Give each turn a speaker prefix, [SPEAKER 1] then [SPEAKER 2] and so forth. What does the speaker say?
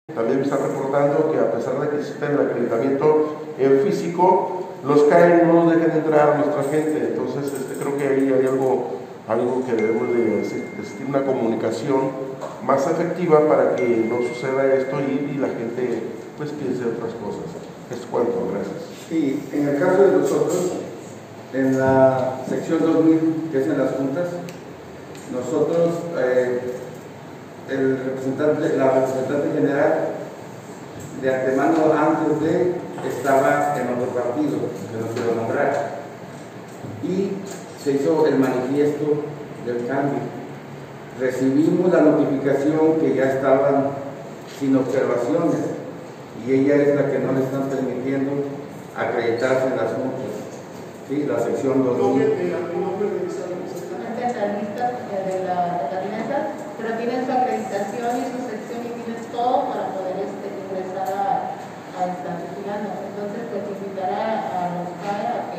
[SPEAKER 1] También me están reportando que a pesar de que existe el acreditamiento físico, los CAE no nos dejan entrar a nuestra gente. Entonces creo que ahí hay algo que debemos de existir una comunicación más efectiva para que no suceda esto y la gente pues piense otras cosas. Es cuanto, gracias.
[SPEAKER 2] Sí, en el caso de nosotros, en la sección 2000, que es en las juntas, nosotros, la representante general de antemano antes de estaba en otro partido, que no quiero nombrar, y se hizo el manifiesto del cambio. Recibimos la notificación que ya estaban sin observaciones y ella es la que no le están permitiendo acreditarse en las juntas. Sí, la sección 2000.
[SPEAKER 3] Pero tienen su acreditación y su sección y tienen todo para poder ingresar a estar vigilando. Entonces, pues invitar a los CAE a que